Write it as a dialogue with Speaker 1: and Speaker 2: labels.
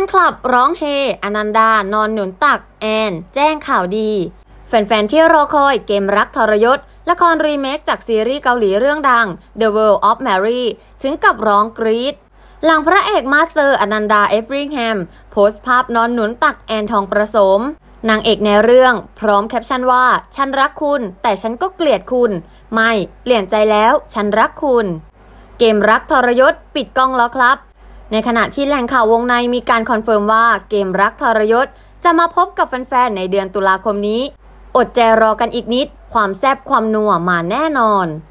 Speaker 1: คลับร้องเฮอนันดานอนหนุนตักแอนแจ้งข่าวดีแฟนๆที่รอคอยเกมรักทรยศละครรีเมคจากซีรีส์เกาหลีเรื่องดัง The World of Mary ถึงกับร้องกรี๊ดหลังพระเอกมาสเตอร์อนันดาเอฟริงแฮมโพสต์ภาพนอนหนุนตักแอนทองประสมนางเอกในเรื่องพร้อมแคปชั่นว่าฉันรักคุณแต่ฉันก็เกลียดคุณไม่เปลี่ยนใจแล้วฉันรักคุณเกมรักทรยศปิดกล้องแล้วครับในขณะที่แหล่งข่าววงในมีการคอนเฟิร์มว่าเกมรักทรยศจะมาพบกับแฟนๆในเดือนตุลาคมนี้อดใจรอกันอีกนิดความแซ่บความนัวมาแน่นอน